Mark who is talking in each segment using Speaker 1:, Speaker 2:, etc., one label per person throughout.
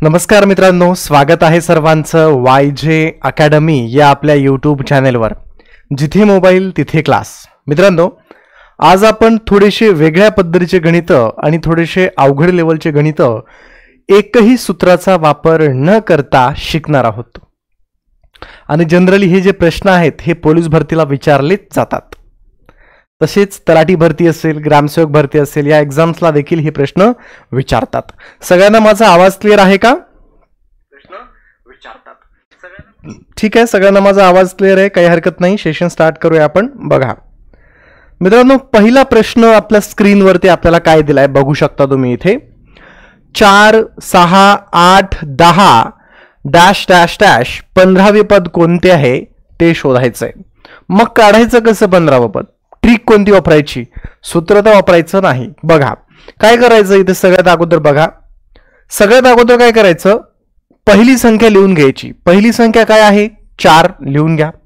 Speaker 1: नमस्कार मित्रांनो, स्वागत आहे सर्वांचं YJ अकॅडमी या आपल्या यूट्यूब चॅनेलवर. जिथे मोबाईल तिथे क्लास. मित्रांनो, आज आपण थोडेसे वेगळ्या पद्धतीचे गणित आणि थोडेसे अवघड लेवलचे गणित एकही सूत्राचा वापर न करता शिकणार आहोत. आणि जनरली हे जे प्रश्न आहेत हे पोलीस भरतीला विचारलेच जातात. तसेच तलाठी भरती असेल, ग्रामसेवक भरती असेल, या एक्झाम्सला देखील हे प्रश्न विचारतात. सगळ्यांना माझा आवाज क्लिअर आहे का? प्रश्न विचारतात. ठीक आहे, सगळ्यांना माझा आवाज क्लिअर आहे, काही हरकत नाही. सेशन स्टार्ट करूया आपण. बघा मित्रांनो, पहिला प्रश्न आपल्या स्क्रीनवरती आपल्याला काय दिलाय बघू शकता तुम्ही इथे. 4, 6, 8, 10 डॅश डॅश डॅश 15वे पद कोणते आहे ते शोधायचंय. मग काढायचं कसं 15वं पद? ट्रिक कोणती वापरायची? सूत्र तर वापरायचं नाही. बघा काय करायचं इथे. सगळ्यात अगोदर बघा, सगळ्यात अगोदर काय करायचं, पहिली संख्या लिहून घ्यायची. पहिली संख्या काय आहे? 4 लिहून घ्या.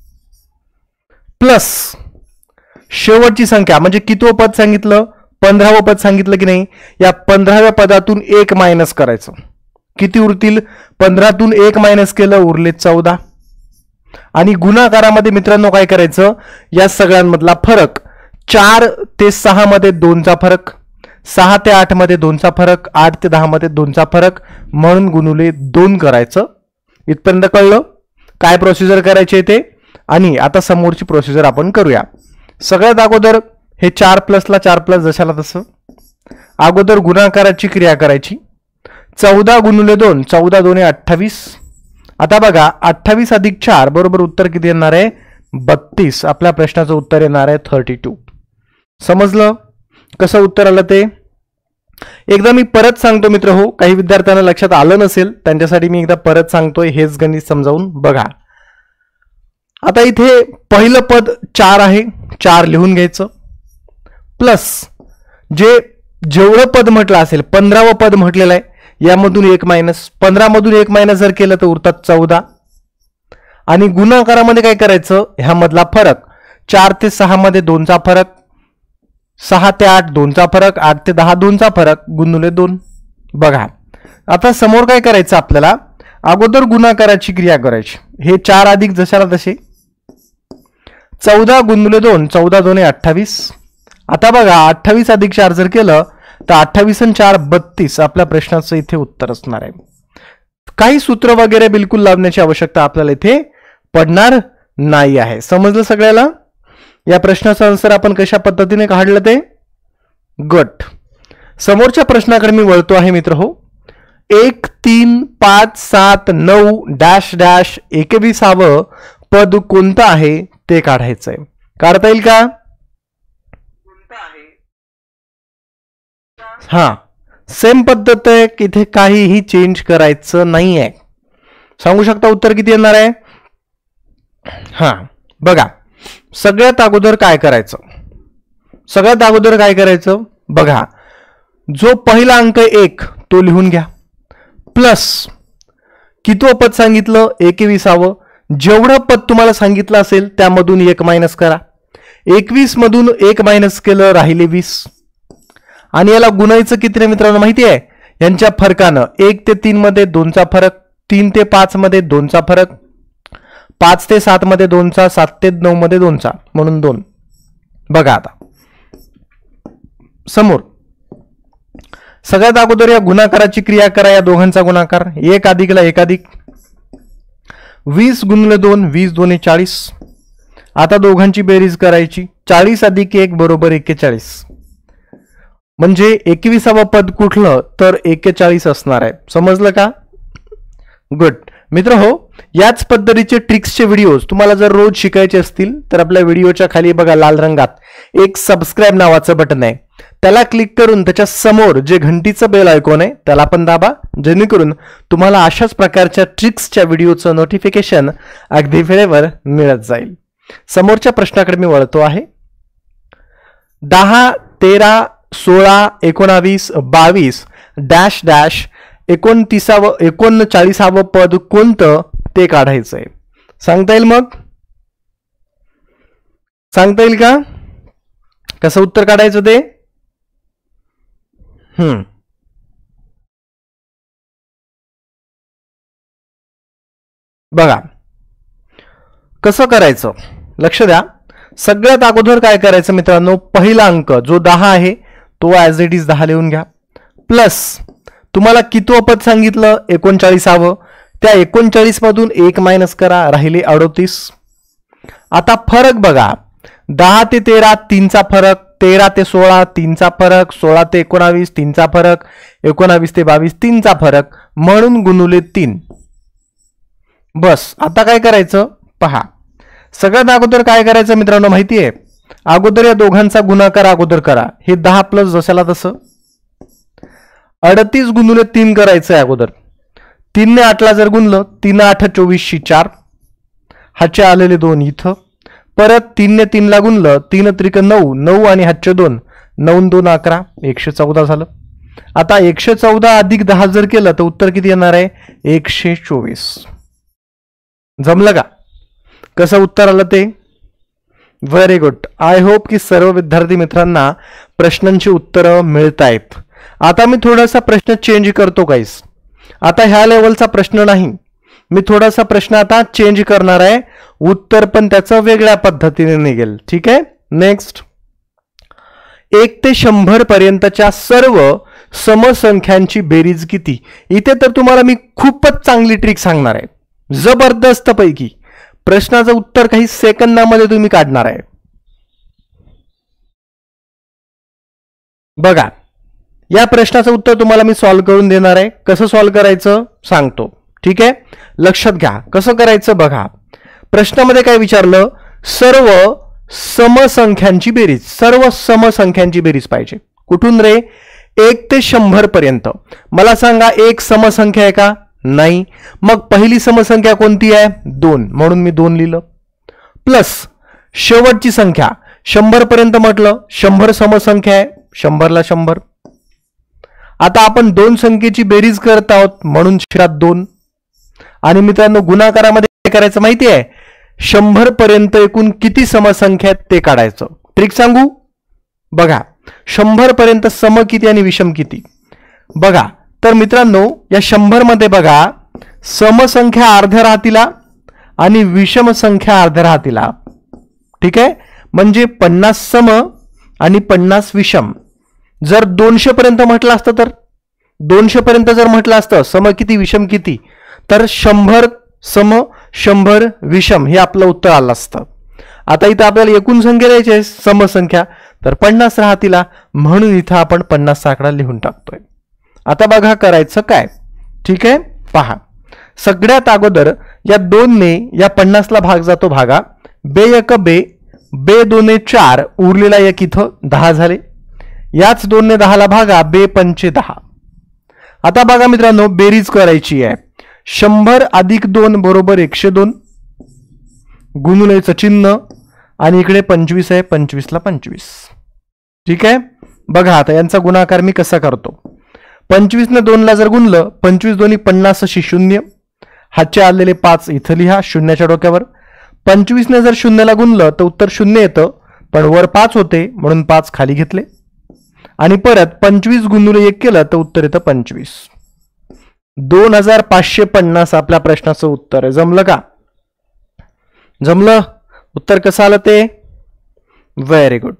Speaker 1: प्लस शेवटची संख्या म्हणजे कितवं पद सांगितलं? 15वं पद सांगितलं की नाही. या 15व्या पदातून 1 मायनस करायचं. किती उरतील? 15तून 1 मायनस केलं उरले 14. आणि गुणाकारामध्ये मित्रांनो काय करायचं, या सगळ्यांमधला फरक 4 ते 6 मध्ये 2चा फरक, 6 ते 8 मध्ये 2चा फरक, 8 ते 10 मध्ये 2चा फरक म्हणून गुणुले 2 करायचं. इथपर्यंत कळलं काय प्रोसिजर करायची ते. आणि आता समोरची प्रोसिजर आपण करूया. सगळ्यात अगोदर हे 4 प्लसला 4 प्लस जशाला तसं अगोदर गुणाकाराची क्रिया करायची. 14 गुणुले 2, 14 2 28. आता बघा 28 अधिक 4 बरोबर उत्तर किती येणार आहे? 32. आपल्या प्रश्नाचं उत्तर येणार आहे 32. समजलं कसं उत्तर आलं ते? एकदा मी परत सांगतो मित्र हो, काही विद्यार्थ्यांना लक्षात आलं नसेल त्यांच्यासाठी मी एकदा परत सांगतोय. हेच गणित समजावून बघा. आता इथे पहिलं पद 4 आहे, 4 लिहून घ्यायचं. प्लस जेवढं पद म्हटलं असेल 15वं पद म्हटलेलं आहे, यामधून 1 मायनस. 15 मधून 1 मायनस जर केलं तर उरतात 14. आणि गुणाकारामध्ये काय करायचं, ह्यामधला फरक 4 ते 6 मध्ये 2चा फरक, 6 ते 8 2चा फरक, 8 ते 10 2चा फरक गुणुले 2. बघा आता समोर काय करायचं आपल्याला, अगोदर गुणाकाराची क्रिया करायची. हे 4 अधिक जशाला तसे 14 गुणुले 2, 14 2 28. आता बघा 28 अधिक 4 जर केलं तर 28 आणि 4 32. आपल्या प्रश्नाचं इथे उत्तर असणार आहे. काही सूत्र वगैरे बिलकुल लावण्याची आवश्यकता आपल्याला इथे पडणार नाही आहे. समजलं सगळ्याला? या प्रश्नाचं आन्सर आपण कशा पद्धतीने काढलं ते? गट. समोरच्या प्रश्नाकडे मी वळतो आहे मित्र हो. 1 3 5 7 9 डॅश डॅश 21वं पद कोणतं आहे ते काढायचंय. काढता येईल का? हा, सेम पद्धत आहे, इथे काहीही चेंज करायचं नाही आहे. सांगू शकता उत्तर किती येणार आहे? हा बघा, सगळ्यात अगोदर काय करायचं, सगळ्यात अगोदर काय करायचं बघा, जो पहिला अंक 1 तो लिहून घ्या. प्लस कितवं पद सांगितलं? 21वं. जेवढं पद तुम्हाला सांगितलं असेल त्यामधून 1 मायनस करा. 21 मधून 1 मायनस केलं राहिले 20. आणि याला गुणायचं किती रे मित्रांनो माहिती आहे? यांच्या फरकानं 1 ते 3 मध्ये 2चा फरक, 3 ते 5 मध्ये 2चा फरक, 5 ते 7 मध्ये 2चा, 7 ते 9 मध्ये 2चा म्हणून 2. बघा आता समोर सगळ्यात अगोदर या गुणाकाराची क्रिया करा. या दोघांचा गुणाकार 1 अधिकला 1 अधिक 20 गुणिले 2, 20 2 40. आता दोघांची बेरीज करायची. 40 अधिक 1 बरोबर 41. म्हणजे 21वं पद कुठलं तर 41 असणार आहे. समजलं का? गुड मित्र हो. याच पद्धतीचे ट्रिक्सचे व्हिडिओज तुम्हाला जर रोज शिकायचे असतील तर आपल्या व्हिडिओच्या खाली बघा लाल रंगात एक सबस्क्राईब नावाचं बटन आहे, त्याला क्लिक करून त्याच्या समोर जे घंटीचं बेल आयकॉन आहे त्याला पण दाबा, जेणेकरून तुम्हाला अशाच प्रकारच्या ट्रिक्सच्या व्हिडिओचं नोटिफिकेशन अगदी वेळेवर मिळत जाईल. समोरच्या प्रश्नाकडे मी वळतो आहे. 10 13 16 19 22 डॅश डॅश 39वं पद कोणतं ते काढायचंय. सांगता येईल? मग सांगता येईल का कसं उत्तर काढायचं ते? बघा कसं करायचं, लक्ष द्या. सगळ्यात अगोदर काय करायचं मित्रांनो, पहिला अंक जो 10 आहे तो ॲज इट इज 10 लिहून घ्या. प्लस तुम्हाला कितवं पद सांगितलं, 39वे. त्या 39 मधून 1 मायनस करा, राहिले 38. आता फरक बघा, 10 ते 13 3चा फरक, 13 ते 16 3चा फरक, 16 ते 19 3चा फरक, 19 ते 22 3चा फरक, म्हणून गुणुले 3. बस. आता काय करायचं पहा, सगळ्यात अगोदर काय करायचं मित्रांनो माहिती आहे, अगोदर या दोघांचा गुणाकार अगोदर करा. हे 10 प्लस जशाला तसं 38 गुणुले 3 करायचं आहे अगोदर. 3 ने 8ला जर गुणलं, 3 8 24 4, हाचे आलेले 2 इथं. परत 3 ने 3ला गुणलं, 3 त्रिक 9, 9 आणि हाचे 2, 9 2 11, 114 झालं. आता 114 अधिक 10 जर केलं तर उत्तर किती येणार आहे, 124. जमलं का, कसं उत्तर आलं ते? Very good. आय होप की सर्व विद्यार्थी मित्रांना प्रश्नांची उत्तरं मिळत आहेत. आता मी थोडासा प्रश्न चेंज करतो गाईस. आता ह्या लेवलचा प्रश्न नाही, मी थोडासा प्रश्न आता चेंज करणार आहे. उत्तर पण त्याचं वेगळ्या पद्धतीने निघेल. ठीक आहे. नेक्स्ट, 1 ते 100 पर्यंतच्या सर्व समसंख्यांची बेरीज किती? इथे तर तुम्हाला मी खूपच चांगली ट्रिक सांगणार आहे, जबरदस्त पैकी. प्रश्नाचं उत्तर काही सेकंदामध्ये तुम्ही काढणार आहे. बघा, या प्रश्नाचं उत्तर तुम्हाला मी सॉल्व्ह करून देणार आहे. कसं सॉल्व्ह करायचं सांगतो. ठीक आहे, लक्षात घ्या कसं करायचं. बघा, प्रश्नामध्ये काय विचारलं, सर्व समसंख्यांची बेरीज. सर्व समसंख्यांची बेरीज पाहिजे. कुठून रे, 1 ते 100 पर्यंत. मला सांगा एक समसंख्या आहे का? नाही. मग पहिली समसंख्या कोणती आहे? 2, म्हणून मी 2 लिहिलं. प्लस शेवटची संख्या 100 पर्यंत म्हटलं, 100 समसंख्या आहे, 100ला 100. आता आपण 2 संख्येची बेरीज करत आहोत म्हणून छेदात 2. आणि मित्रांनो गुणाकारामध्ये काय करायचं माहिती आहे, 100 पर्यंत एकूण किती समसंख्या आहेत ते काढायचं. ट्रिक सांगू बघा, 100 पर्यंत सम किती आणि विषम किती. बघा तर मित्रांनो, या 100 मध्ये बघा, समसंख्या अर्ध्या राहतीला आणि विषम संख्या अर्ध्या राहतीला. ठीक आहे, म्हणजे 50 सम आणि 50 विषम. जर 200 पर्यंत म्हटलं असतं तर, 200 पर्यंत जर म्हटलं असतं सम किती विषम किती, तर 100 सम 100 विषम हे आपलं उत्तर आलं असतं. आता इथं आपल्याला एकूण संख्या द्यायची आहे समसंख्या, तर 50 राहतीला, म्हणून इथं आपण 50 आकडा लिहून टाकतोय. आता बघा करायचं काय. ठीक आहे, पहा, सगळ्यात अगोदर या 2 ने या 50ला भाग जातो भागा. बे 1 बे, बे 2 4, उरलेला 1 इथं 10 झाले. याच 2 ने 10ला भागा, बे 5 10. आता बघा मित्रांनो, बेरीज करायची आहे. 100 अधिक 2 बरोबर 102, गुणुलेचं चिन्ह, आणि इकडे 25 आहे, 25ला 25. ठीक आहे, बघा आता यांचा गुणाकार मी कसा करतो. 25 ने 2ला जर गुणलं, 25 दोन्ही 50 अशी 0, हातचे आलेले 5 इथं लिहा शून्याच्या डोक्यावर. 25 ने जर 0ला गुणलं तर उत्तर 0 येतं, पण वर 5 होते म्हणून 5 खाली घेतले. आणि परत 25 गुणुले 1 केलं तर उत्तर येतं 25. 2550 आपल्या प्रश्नाचं उत्तर आहे. जमलं का? जमलं. उत्तर कसं आलं ते? Very good.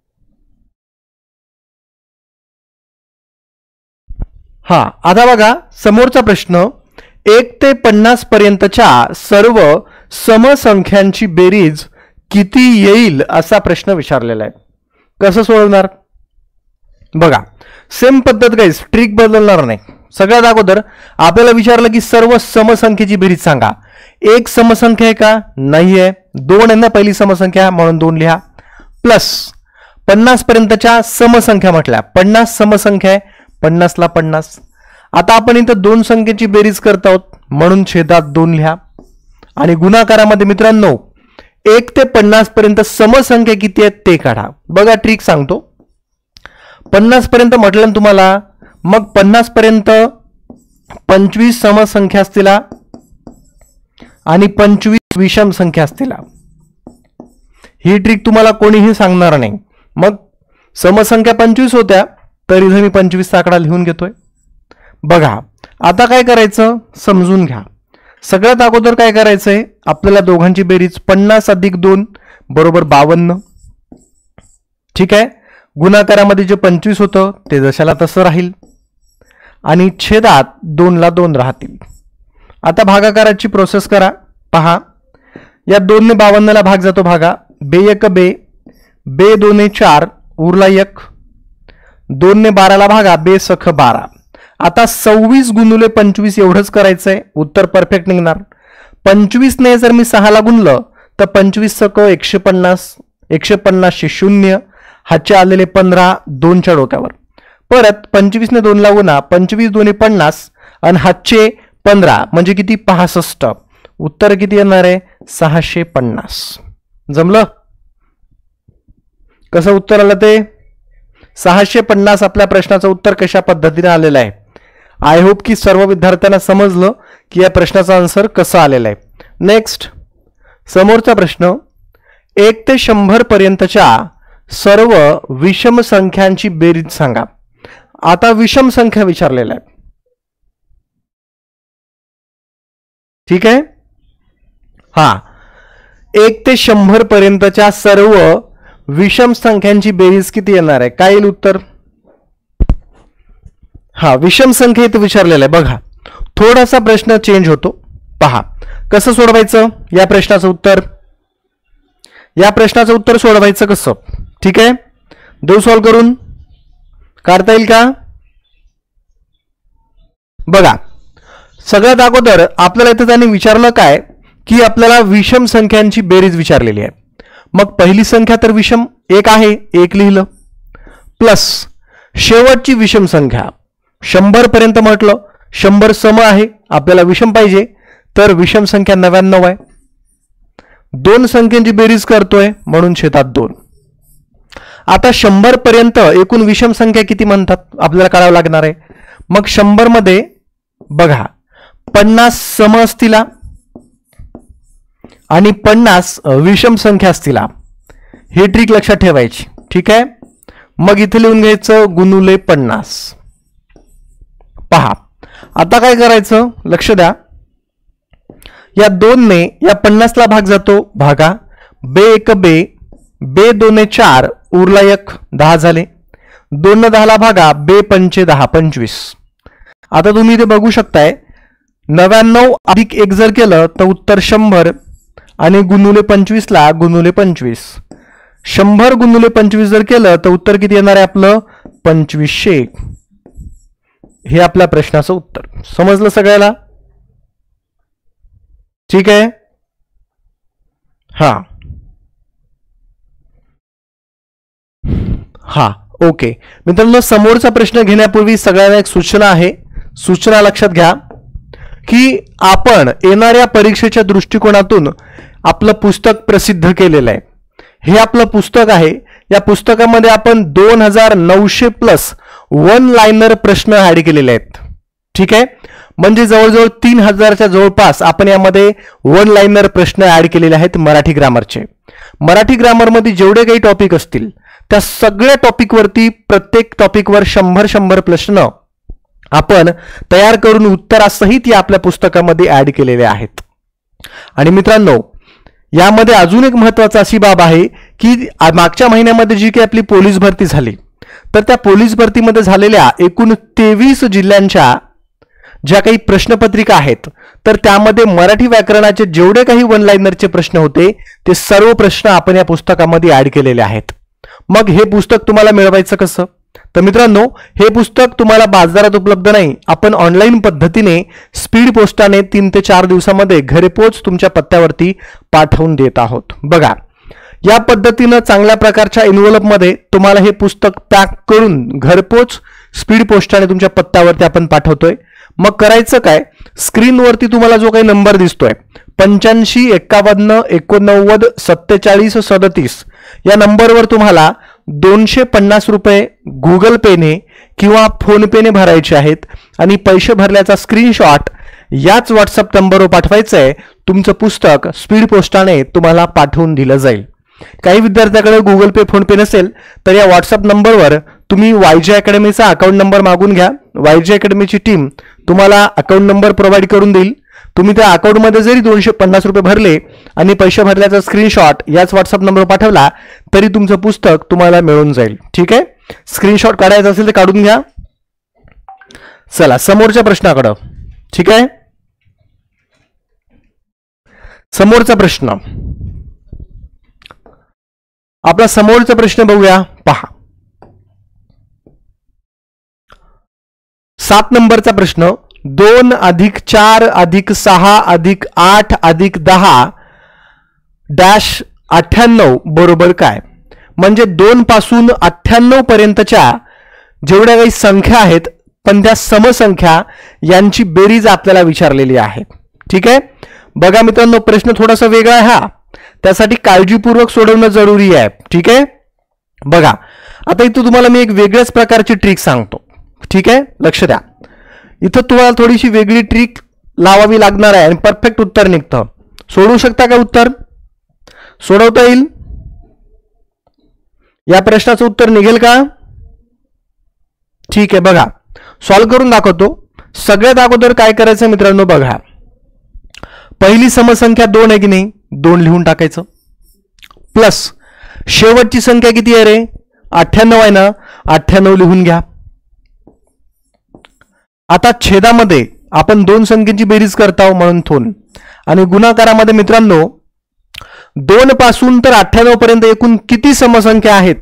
Speaker 1: हा, आता बघा समोरचा प्रश्न, 1 ते 50 पर्यंतच्या सर्व समसंख्यांची बेरीज किती येईल असा प्रश्न विचारलेला आहे. कसं सोडवणार? बघा, सेम पद्धत गाईस, ट्रिक बदलणार नाही. सगळ्यात अगोदर आपल्याला विचारलं की सर्व समसंख्येची बेरीज सांगा. एक समसंख्या आहे का? नाही आहे. 2 आहे ना पहिली समसंख्या, म्हणून 2 लिहा. प्लस 50 पर्यंतच्या समसंख्या म्हटल्या, 50 समसंख्या आहे, 50ला 50. आता आपण इथं 2 संख्येची बेरीज करत आहोत म्हणून छेदात 2 लिहा. आणि गुणाकारामध्ये मित्रांनो 1 ते 50 पर्यंत समसंख्या किती आहेत ते काढा. बघा ट्रिक सांगतो. 50 पर्यंत म्हटलं तुम्हाला, मग 50 पर्यंत 25 समसंख्या असतील आणि 25 विषम संख्या असतील. ही ट्रिक तुम्हाला कोणीही सांगणार नाही. मग समसंख्या 25 होत्या, तर इथे मी 25 आकडा लिहून घेतोय. बघा आता काय करायचं समजून घ्या. सगळ्यात अगोदर काय करायचंय, आपल्याला दोघांची बेरीज 50 अधिक 2 बरोबर 52. ठीक आहे, गुणाकारामध्ये जे 25 होतं ते जशाला तसं राहील आणि छेदात 2 ला 2 राहतील. आता भागाकाराची प्रोसेस करा. पहा, या 2 ने 52 ला भाग जातो भागा, बे 1 बे, बे 2 4 उरला 1, 2 ने 12 ला भागा, बे सख 12. आता 26 गुणुले 25 एवढंच करायचंय, उत्तर परफेक्ट निघणार. 25 ने जर मी 6 ला गुणलं तर 25 सख 150, 150 चे 0, हातचे आलेले 15, 2 च्या डोक्यावर. परत 25 ने 2 ला गुणा, 25 2 50 आणि हातचे 15 म्हणजे किती 65. उत्तर किती येणार आहे 650. जमलं? कसं उत्तर आलं ते 650. आपल्या प्रश्नाचं उत्तर कशा पद्धतीने आलेलं आहे. आय होप की सर्व विद्यार्थ्यांना समजलं की या प्रश्नाचा आन्सर कसा आलेला आहे. नेक्स्ट, समोरचा प्रश्न, 1 ते 100 पर्यंतच्या सर्व विषम संख्यांची बेरीज सांगा. आता विषम संख्या विचारलेल्या आहे. ठीक आहे, हा 1 ते 100 पर्यंतच्या सर्व विषम संख्यांची बेरीज किती येणार आहे, काय येईल उत्तर. हा विषम संख्या इथे विचारलेला आहे. बघा, थोडासा प्रश्न चेंज होतो. पहा कसं सोडवायचं या प्रश्नाचं उत्तर. या प्रश्नाचं उत्तर सोडवायचं कसं, ठीक आहे, देऊ सॉल्व्ह करून, काढता येईल का. बघा, सगळ्यात अगोदर आपल्याला इथे त्यांनी विचारलं काय की आपल्याला विषम संख्यांची बेरीज विचारलेली आहे. मग पहिली संख्या तर विषम 1 आहे, 1 लिहिलं, प्लस शेवटची विषम संख्या 100 पर्यंत म्हटलं, 100 सम आहे, आपल्याला विषम पाहिजे तर विषम संख्या 99 आहे. 2 संख्यांची बेरीज करतोय म्हणून छेदात 2. आता 100 पर्यंत एकूण विषम संख्या किती म्हणतात आपल्याला कळावं लागणार आहे. मग 100 मध्ये बघा 50 सम असतील आणि 50 विषम संख्या असतील. ही ट्रिक लक्षात ठेवायची. ठीक आहे, मग इथे लिहून घ्यायचं गुणुले 50. पहा आता काय करायचं, लक्ष द्या, या 2 ने या 50 ला भाग जातो भागा, बे 1 बे, बे 2 4 उरला 1, 10 झाले. 2 ने 10 ला भागा, बे 5 10 25. आता तुम्ही इथे बघू शकताय 99 अधिक 1 जर केलं तर उत्तर 100 आणि गुणुले 25 ला गुणुले 25. 100 गुणुले 25 जर केलं तर उत्तर किती येणार आहे आपलं 2500. हे आपल्या प्रश्नाचं उत्तर. समजलं सगळ्याला? ठीक आहे, हा हा ओके. मित्रांनो, समोरचा प्रश्न घेण्यापूर्वी सगळ्यांना एक सूचना आहे. सूचना लक्षात घ्या की आपण येणाऱ्या परीक्षेच्या दृष्टिकोनातून आपलं पुस्तक प्रसिद्ध केलेलं आहे. हे आपलं पुस्तक आहे. या पुस्तकामध्ये आपण 2900 प्लस 1 लाइनर प्रश्न ऍड केलेले आहेत. ठीक आहे, म्हणजे जवळजवळ 3000च्या जवळपास आपण यामध्ये 1 लाइनर प्रश्न ऍड केलेले आहेत मराठी ग्रामरचे. मराठी ग्रामरमध्ये जेवढे काही टॉपिक असतील त्या सगळ्या टॉपिकवरती प्रत्येक टॉपिकवर 100 प्रश्न आपण तयार करून उत्तरासहित या आपल्या पुस्तकामध्ये ऍड केलेले आहेत. आणि मित्रांनो, यामध्ये अजून एक महत्त्वाची अशी बाब आहे की मागच्या महिन्यामध्ये जी काही आपली पोलीस भरती झाली तर त्या पोलीस भरतीमध्ये झालेल्या एकूण 23 जिल्ह्यांच्या ज्या काही प्रश्नपत्रिका आहेत तर त्यामध्ये मराठी व्याकरणाचे जेवढे काही 1 लाइनरचे प्रश्न होते ते सर्व प्रश्न आपण या पुस्तकामध्ये ऍड केलेले आहेत. मग हे पुस्तक तुम्हाला मिळवायचं कसं? तर मित्रांनो, हे पुस्तक तुम्हाला बाजारात उपलब्ध नाही. आपण ऑनलाईन पद्धतीने स्पीड पोस्टाने 3 ते 4 दिवसामध्ये घरपोच तुमच्या पत्त्यावरती पाठवून देत आहोत. बघा, या पद्धतीनं चांगल्या प्रकारच्या एन्व्हलपमध्ये तुम्हाला हे पुस्तक पॅक करून घरपोच स्पीड पोस्टाने तुमच्या पत्त्यावरती आपण पाठवतोय. मग करायचं काय, स्क्रीनवरती तुम्हाला जो काही नंबर दिसतोय 85 51 89 47 37 या नंबरवर तुम्हाला 250 रुपये गुगल पेने किंवा फोन पेने भरायचे आहेत आणि पैसे भरल्याचा स्क्रीनशॉट याच व्हॉट्सअप नंबरवर पाठवायचं आहे. तुमचं पुस्तक स्पीड पोस्टाने तुम्हाला पाठवून दिलं जाईल. काही विद्यार्थ्याकडे गुगल पे फोन पे नसेल तर या व्हॉट्सअप नंबरवर तुम्ही वायजे अकॅडमीचा अकाउंट नंबर मागून घ्या. वायजे अकॅडमीची टीम तुम्हाला अकाउंट नंबर प्रोव्हाइड करून देईल. तुम्ही त्या अकाउंटमध्ये जरी 250 रुपये भरले आणि पैसे भरल्याचा स्क्रीनशॉट याच व्हॉट्सअप नंबरवर पाठवला तरी तुमचं पुस्तक तुम्हाला मिळून जाईल. ठीक आहे, स्क्रीनशॉट काढायचा असेल तर काढून घ्या. चला समोरच्या प्रश्नाकडं. ठीक आहे, समोरचा प्रश्न, आपला समोरचा प्रश्न बघूया. पहा 7 नंबरचा प्रश्न. 2 + 4 + 6 + 8 + 10 डॅश 98 बरोबर काय? म्हणजे 2 पासून 98 पर्यंतच्या जेवढ्या काही संख्या आहेत पण त्या समसंख्या यांची बेरीज आपल्याला विचारलेली आहे. ठीक आहे, बघा मित्रांनो प्रश्न थोडासा वेगळा आहे हा, त्यासाठी काळजीपूर्वक सोडवणं जरुरी आहे. ठीक आहे, बघा आता इथं तुम्हाला मी एक वेगळ्याच प्रकारची ट्रिक सांगतो. ठीक आहे, लक्ष द्या. इथं तुम्हाला थोडीशी वेगळी ट्रिक लावावी लागणार आहे आणि परफेक्ट उत्तर निघतं. सोडवू शकता का? उत्तर सोडवता येईल? या प्रश्नाचं उत्तर निघेल का? ठीक आहे, बघा सॉल्व्ह करून दाखवतो. सगळ्यात अगोदर काय करायचं मित्रांनो, बघा पहिली समसंख्या 2 आहे की नाही, 2 लिहून टाकायचं. प्लस शेवटची संख्या किती आहे रे? 98 आहे ना, 98 लिहून घ्या. आता छेदामध्ये आपण 2 संख्येची बेरीज करतो म्हणून 2 आणि गुणाकारामध्ये मित्रांनो 2 पासून तर 98 पर्यंत एकूण किती समसंख्या आहेत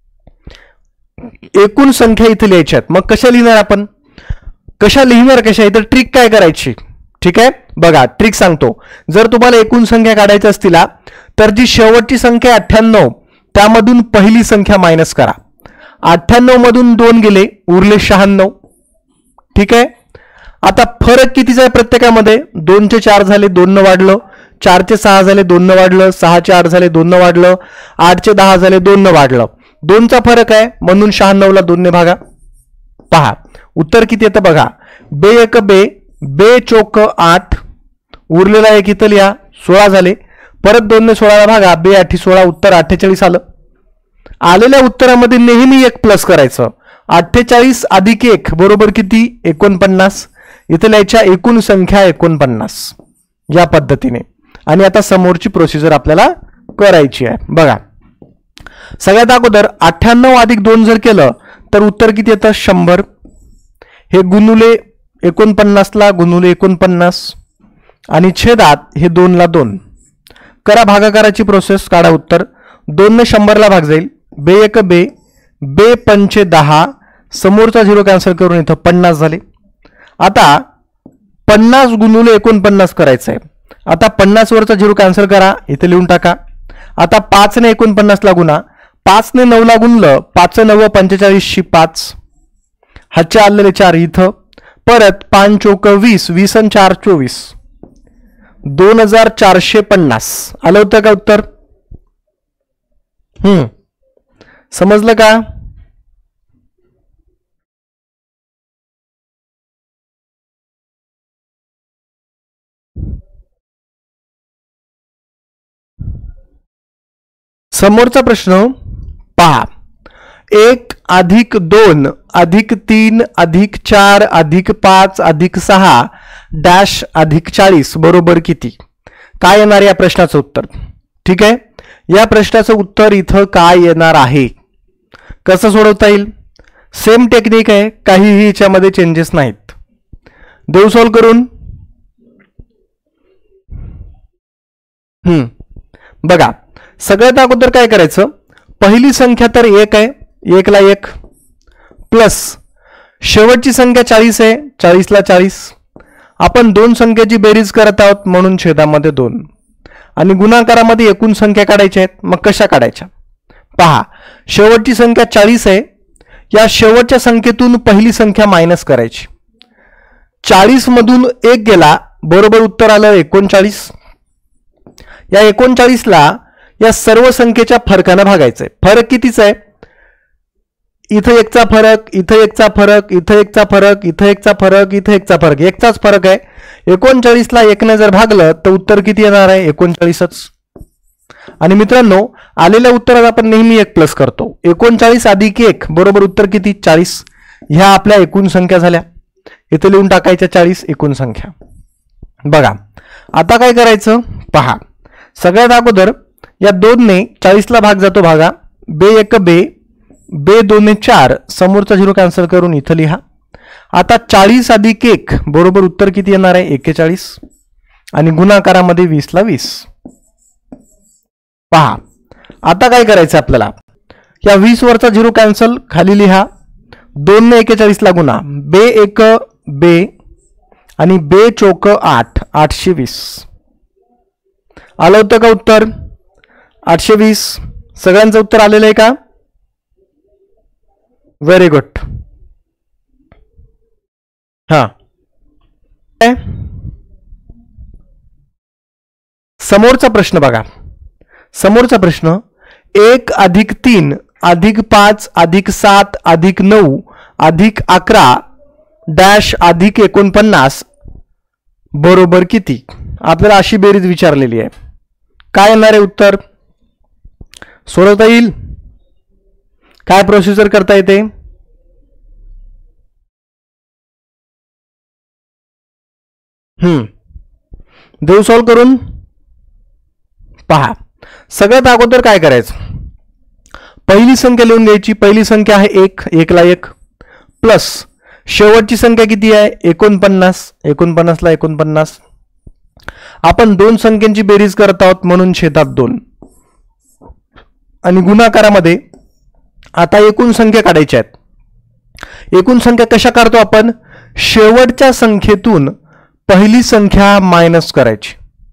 Speaker 1: एकूण संख्या इथे लिहायच्यात. मग कशा लिहिणार आपण? कशा लिहिणार कशा? इथं ट्रिक काय करायची? ठीक आहे, बघा ट्रिक सांगतो. जर तुम्हाला एकूण संख्या काढायची असतील तर जी शेवटची संख्या 98 त्यामधून पहिली संख्या मायनस करा. 98 मधून 2 गेले, उरले 96. ठीक आहे, आता फरक कितीचा आहे प्रत्येकामध्ये? 2 चे 4 झाले, 2 न वाढलं. 4 चे 6 झाले, 2 न वाढलं. 6 चे 8 झाले, 2 न वाढलं. 8 चे 10 झाले, 2 न वाढलं. 2चा फरक आहे म्हणून 96 ला 2 ने भागा. पहा उत्तर किती येतं बघा. बे 1 बे, बे चोक 8, उरलेला एक इथं लिहा, 16 झाले. परत 2 ने 16 ला भागा, बे 8 16, उत्तर 48 आलं. आलेल्या उत्तरामध्ये नेहमी 1 प्लस करायचं. 48 + 1 बरोबर किती? 49. इथे लिहायच्या एकूण संख्या 49 या पद्धतीने. आणि आता समोरची प्रोसिजर आपल्याला करायची आहे. बघा सगळ्यात अगोदर 98 + 2 जर केलं तर उत्तर किती येतं? 100. हे गुणुले 49 ला गुणुले 49 आणि छेदात हे 2 ला 2 करा. भागाकाराची प्रोसेस, काढा उत्तर. 2 ने 100 ला भाग जाईल. बे 1 बे, बे 5 10, समोरचा 0 कॅन्सल करून इथं 50 झाले. आता 50 गुणुले 49 करायचं आहे. आता 50 वरचा 0 कॅन्सल करा, इथे लिहून टाका. आता 5 ने 49 ला गुणा. 5 ने 9 ला गुणलं, 5 9 45 5, हातच्या आलेले 4 इथं. परत 5 चोक 20, 20 आणि 4 24, 2450 आलं होतं का उत्तर? समजलं का? समोरचा प्रश्न पहा. 1 + 2 + 3 + 4 + 5 + 6 डॅश + 40 बरोबर किती? काय येणार या प्रश्नाचं उत्तर? ठीक आहे, या प्रश्नाचं उत्तर इथं काय येणार आहे? कसं सोडवता येईल? सेम टेक्निक आहे, काहीही याच्यामध्ये चेंजेस नाहीत. देऊ सॉल्व करून. बघा सगळ्यात अगोदर काय करायचं? पहिली संख्या तर 1 आहे, 1 ला 1 प्लस शेवटची संख्या 40 आहे, 40 ला 40. आपण 2 संख्येची बेरीज करत आहोत म्हणून छेदामध्ये 2 आणि गुणाकारामध्ये एकूण संख्या काढायच्या आहेत. मग कशा काढायच्या? पहा शेवटची संख्या 40 आहे, या शेवटच्या संख्येतून पहिली संख्या मायनस करायची. 40 मधून 1 गेला, बरोबर उत्तर आलं 39. या 39 ला या सर्व संख्येच्या फरकाने भागायचंय. फरक कितीचा आहे? इथं 1चा फरक, इथं 1चा फरक, इथं 1चा फरक, इथं 1चा फरक, इथं 1चा फरक, 1चाच फरक आहे. 39 ला 1 ने जर भागलं तर उत्तर किती येणार आहे? 39च. आणि मित्रांनो आलेल्या उत्तरात आपण नेहमी 1 प्लस करतो. 39 + 1 बरोबर उत्तर किती? 40. ह्या आपल्या एकूण संख्या झाल्या, इथे लिहून टाकायच्या 40 एकूण संख्या. बघा आता काय करायचं पहा. सगळ्यात अगोदर या 2 ने 40 ला भाग जातो भागा. बे 1 बे, बे 2 ने 4, समोरचा 0 कॅन्सल करून इथं लिहा. आता 40 अधिक 1 बरोबर उत्तर किती येणार आहे 41 आणि गुणाकारामध्ये 20 ला 20. पहा आता काय करायचं आपल्याला. या 20 वरचा 0 कॅन्सल खाली लिहा. 2 ने 41 ला गुणा. बे 1 बे आणि बे चोक 8, 820. आलं होतं का उत्तर 820. सगळ्यांचं उत्तर आलेलं आहे का. Very good. हा समोरचा प्रश्न बघा. समोरचा प्रश्न 1 अधिक 3 अधिक 5 अधिक 7 अधिक 9 अधिक 11 डॅश अधिक 49 बरोबर किती. आपल्याला अशी बेरीज विचारलेली आहे. काय येणार आहे उत्तर. सोडवता येईल. काय प्रोसिजर करता येते. देऊ सॉल्व करून. पहा सगळ्यात अगोदर काय करायचं. पहिली संख्या लिहून घ्यायची. पहिली संख्या आहे 1, 1 ला 1 प्लस शेवटची संख्या किती आहे 49, 49 ला 49. आपण 2 संख्यांची बेरीज करत आहोत म्हणून छेदात 2 आणि गुणाकारामध्ये आता एकूण संख्या काढायच्या आहेत. एकूण संख्या कशा काढतो आपण. शेवटच्या संख्येतून पहिली संख्या मायनस करायची.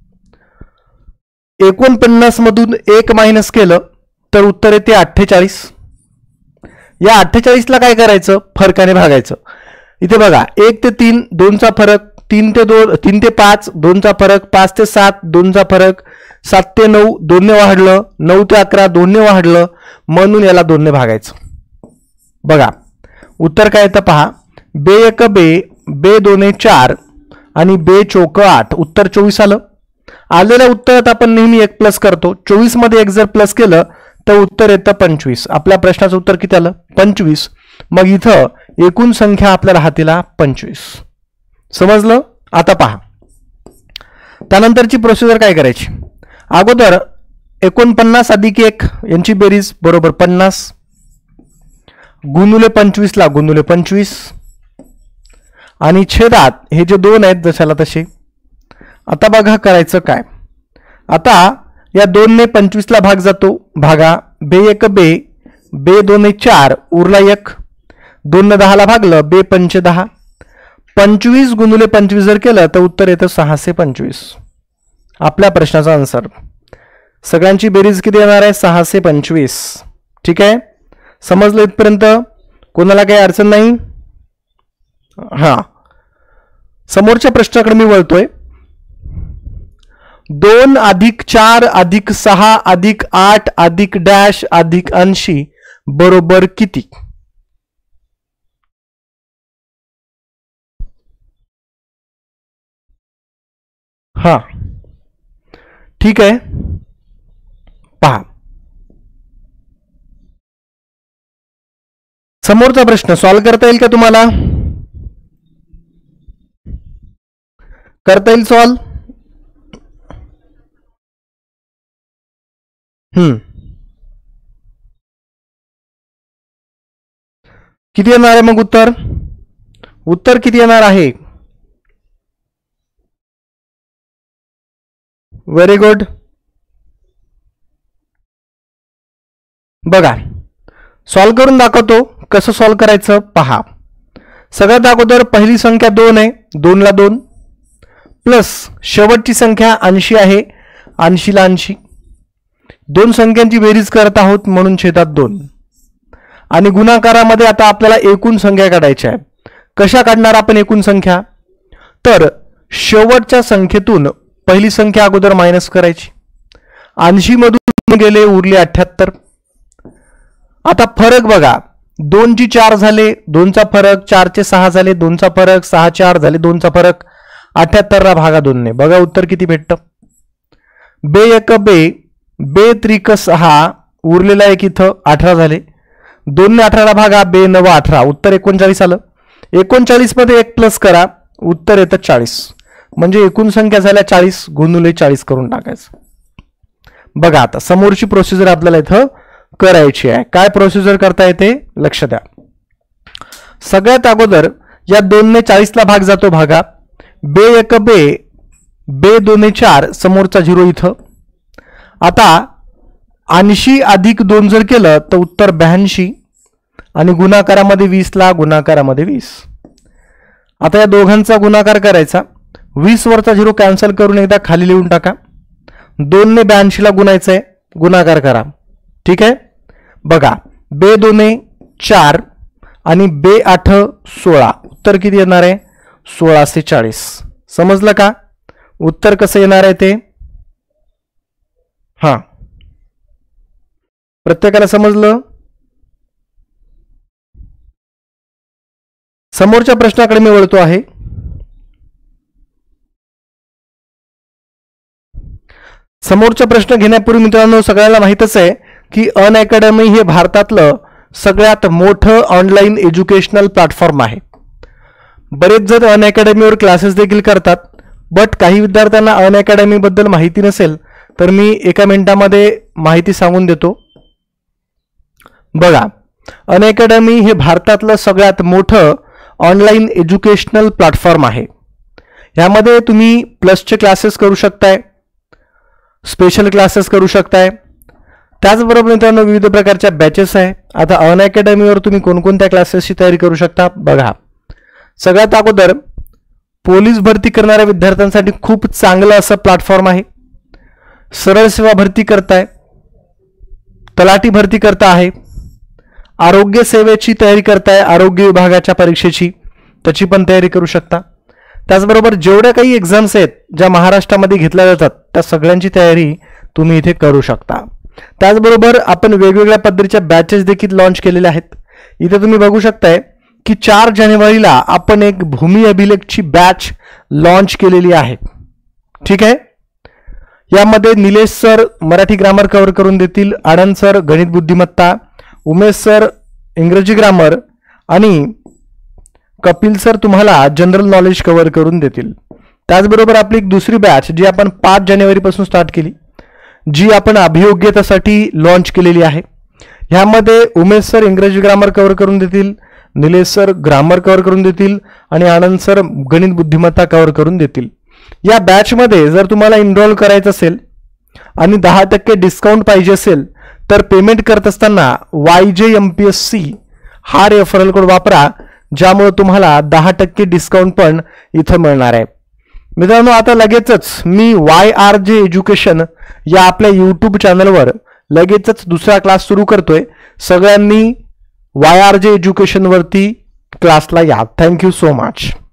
Speaker 1: 49 मधून 1 मायनस केलं तर उत्तर येते 48. या 48 ला काय करायचं फरकाने भागायचं. इथे बघा 1 ते 3 2 चा फरक, 3 ते 2 3 ते 5 2 चा फरक, 5 ते 7 2 चा फरक, 7 ते 9 2 ने वाढलं, 9 ते 11 2 ने वाढलं म्हणून याला 2 ने भागायचं. बघा उत्तर काय येतं पहा. बे 1 बे, बे 2 ने 4 आणि बे चोक 8 उत्तर 24 आलं. आलेल्या उत्तरात आपण नेहमी 1 प्लस करतो. 24 मध्ये 1 जर प्लस केलं तर उत्तर येतं 25. आपल्या प्रश्नाचं उत्तर किती आलं 25. मग इथं एकूण संख्या आपल्याला हातीला 25. समजलं. आता पहा त्यानंतरची प्रोसिजर काय करायची. अगोदर 49 अधिक 1 यांची बेरीज बरोबर 50 गुणुले 25 ला गुणुले 25 आणि छेदात हे जे 2 आहेत जशाला तसे. आता बघा करायचं काय. आता या 2 ने 25 ला भाग जातो भागा. बे 1 बे, बे 2 ने 4 उरला 1, 2 ने 10 ला भागलं बे 5 10. 25 गुणुले 25 जर केलं तर उत्तर येतं 625. आपल्या प्रश्नाचा आन्सर. सगळ्यांची बेरीज किती येणार आहे 625. ठीक आहे. समजलं इथपर्यंत. कोणाला काही अडचण नाही. हा समोरच्या प्रश्नाकडे मी वळतोय. 2 अधिक 4 अधिक 6 अधिक 8 अधिक डॅश अधिक 80 बरोबर किती. हा ठीक आहे. पहा समोरचा प्रश्न सॉल्व करता येईल का तुम्हाला. करता येईल सॉल्व. किती येणार आहे मग उत्तर. उत्तर किती येणार आहे. Very good. बघा सॉल्व करून दाखवतो. कसं सॉल्व करायचं पहा. सगळ्यात अगोदर पहिली संख्या 2 आहे. 2 ला 2 प्लस शेवटची संख्या 80 आहे. 80 ला 80. 2 संख्यांची बेरीज करत आहोत म्हणून छेदात 2 आणि गुणाकारामध्ये आता आपल्याला एकूण संख्या काढायची आहे. कशा काढणार आपण एकूण संख्या. तर शेवटच्या संख्येतून पहिली संख्या अगोदर मायनस करायची. 80 मधून गेले उरले 78. आता फरक बघा. 2 ची 4 झाले 2 चा फरक, 4 चे 6 झाले 2 चा फरक, 6 चे 8 झाले 2 चा फरक. 78 ला भागा 2 ने. बघा उत्तर किती भेटतं. बे 1 बे, बे त्रिक 6 उरलेला एक इथं 18 झाले. 2 ने 18 ला भागा बे 9 18 उत्तर 39 आलं. 39 मध्ये 1 प्लस करा उत्तर येतं 40. म्हणजे एकूण संख्या झाल्या 40 गुणुले 40 करून टाकायचं. बघा आता समोरची प्रोसिजर आपल्याला इथं करायची आहे. काय प्रोसिजर करता येते लक्ष द्या. सगळ्यात अगोदर या 2 ने 40 ला भाग जातो भागा. बे 1 बे, बे 2 4, समोरचा 0 इथं. आता 80 अधिक 2 जर केलं तर उत्तर 82 आणि गुणाकारामध्ये 20 ला गुणाकारामध्ये 20. आता या दोघांचा गुणाकार करायचा. 20 वरचा 0 कॅन्सल करून एकदा खाली लिहून टाका. 2 ने 82 ला गुणायचं आहे, गुणाकार करा. ठीक आहे. बघा बे 2 4 आणि बे 8 16, उत्तर किती येणार आहे 1640. समजलं का उत्तर कसं येणार आहे ते? हा, प्रत्येकाला समजलं? समोरच्या प्रश्नाकडे मी वळतो आहे. समोरचा प्रश्न घेण्यापूर्वी मित्रांनो सगळ्यांना माहितच आहे की अनअकॅडमी हे भारतातलं सगळ्यात मोठं ऑनलाईन एज्युकेशनल प्लॅटफॉर्म आहे. बरेच जण अनअकॅडमीवर क्लासेस देखील करतात, बट काही विद्यार्थ्यांना अनअकॅडमी बद्दल माहिती नसेल तर मी एका मिनिटामध्ये माहिती सांगून देतो. बघा अनअकॅडमी हे भारतातलं सगळ्यात मोठं ऑनलाईन एज्युकेशनल प्लॅटफॉर्म आहे. यामध्ये तुम्ही प्लसचे क्लासेस करू शकताय, स्पेशल क्लासेस करू शकताय. त्याचबरोबर मित्रांनो विविध प्रकारच्या बॅचेस आहे. आता अनअकॅडमीवर तुम्ही कोणकोणत्या क्लासेसची तयारी करू शकता बघा. सगळ्यात अगोदर पोलीस भरती करणाऱ्या विद्यार्थ्यांसाठी खूप चांगलं असं प्लॅटफॉर्म आहे. सरळ सेवा भरती करताय, तलाठी भरती करता आहे, आरोग्य सेवेची तयारी करताय, आरोग्य विभागाच्या परीक्षेची त्याची पण तयारी करू शकता. त्याचबरोबर जेवढ्या काही एक्झाम्स आहेत ज्या महाराष्ट्रामध्ये घेतल्या जातात त्या सगळ्यांची तयारी तुम्ही इथे करू शकता. त्याचबरोबर आपण वेगवेगळ्या पद्धतीच्या बॅचेस देखील लॉन्च केलेल्या आहेत. इथे तुम्ही बघू शकताय की 4 जानेवारीला आपण एक भूमी अभिलेखची बॅच लॉन्च केलेली आहे. ठीक आहे. यामध्ये Nilesh sir Marathi grammar cover करून देतील, आनंद सर गणित बुद्धिमत्ता, उमेश सर इंग्रजी ग्रामर आणि कपिल सर तुम्हाला जनरल नॉलेज कव्हर करून देतील. त्याचबरोबर आपली एक दुसरी बॅच जी आपण 5 जानेवारीपासून स्टार्ट केली, जी आपण अभियोग्यतेसाठी लॉन्च केलेली आहे. ह्यामध्ये उमेश सर इंग्रजी ग्रामर कव्हर करून देतील, निलेश सर ग्रामर कव्हर करून देतील आणि आनंद सर गणित बुद्धिमत्ता कव्हर करून देतील. या बॅचमध्ये जर तुम्हाला इनरोल करायचं असेल आणि 10% डिस्काउंट पाहिजे असेल तर पेमेंट करत असताना YJMPSC हा रेफरल कोड वापरा, ज्यामुळे तुम्हाला 10% डिस्काउंट पण इथं मिळणार आहे. मित्रांनो आता लगेचच मी YRJ एज्युकेशन या आपल्या यूट्यूब चॅनलवर लगेचच दुसरा क्लास सुरू करतोय. सगळ्यांनी YRJ एज्युकेशन वरती क्लासला या. Thank you so much.